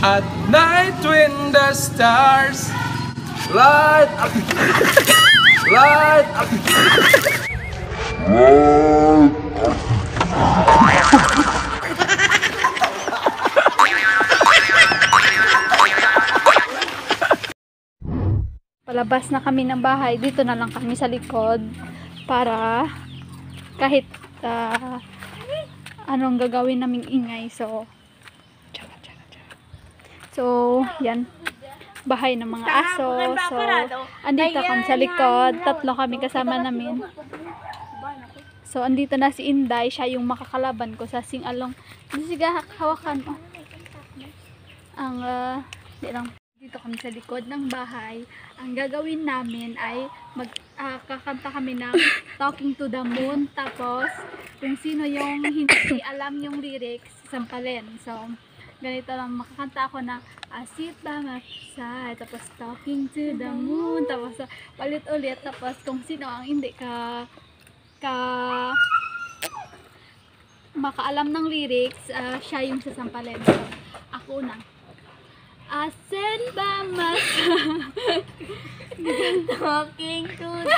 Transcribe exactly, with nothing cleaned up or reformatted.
At night when the stars light up, light up, Palabas na kami ng bahay. Dito na lang kami sa likod para kahit uh, anong gagawin naming ingay. So, so yan. Bahay ng mga aso. So, andito kami sa likod. Tatlo kami kasama namin. So, andito na si Inday. Siya yung makakalaban ko sa sing-along. Sige, hawakan mo. Ang, uh, di lang. Dito kami sa likod ng bahay. Ang gagawin namin ay mag, uh, kakanta kami ng Talking to the Moon. Tapos, kung sino yung hindi alam yung lyrics, sampalin. So, ganito lang, makakanta ako na I sit by my side, tapos talking to the moon, tapos uh, palit-ulit, tapos kung sino ang hindi ka ka makaalam ng lyrics, uh, siya yung sasampalin. So, ako na. I sit by my side, talking to the